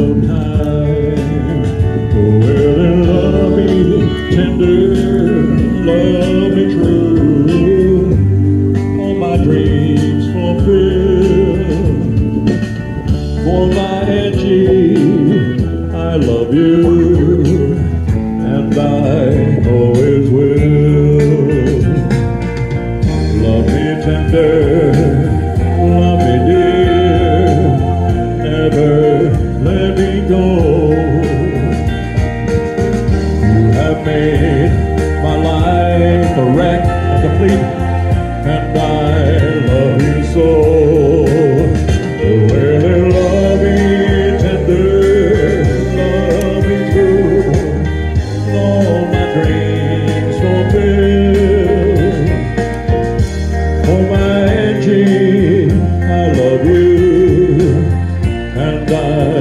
sometime. Oh, well, and love me tender, love me true, all my dreams fulfill. For my Angie, I love you, and I always will. Love me tender, love me dear, never let me go. You have made my life a wreck and complete, and I love you so. Well, love me tender, love me true, all my dreams fulfill. For my Angie, I love you, and I